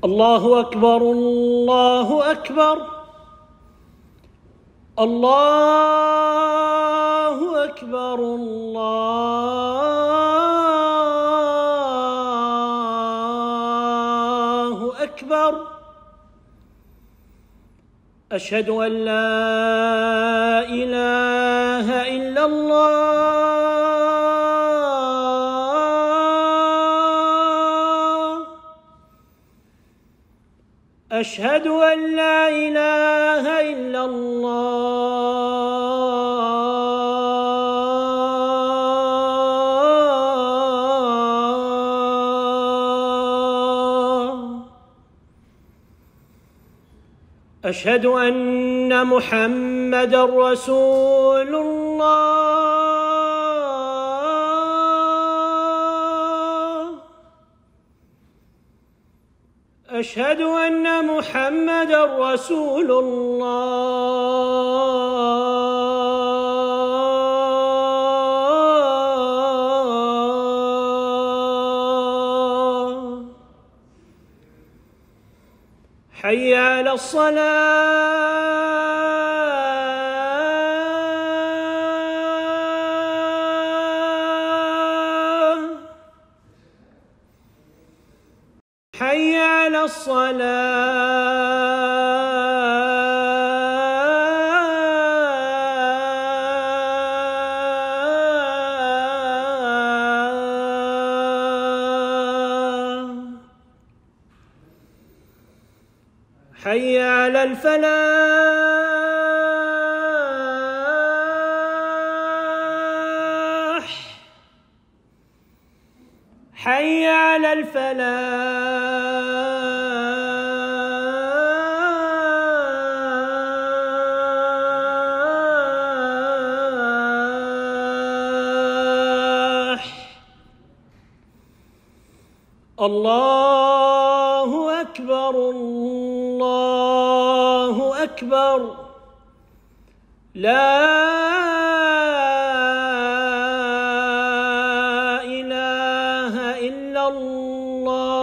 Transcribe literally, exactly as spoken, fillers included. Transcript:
الله أكبر الله أكبر الله أكبر الله أكبر. أشهد أن لا إله إلا الله. أشهد أن لا إله إلا الله. أشهد أن محمدًا رسول الله. أشهد أن محمدًا رسول الله. حي على الصلاة. حي على الصلاة. حي على الفلاح. حي على الفلاح. الله أكبر الله أكبر. لا إله إلا الله.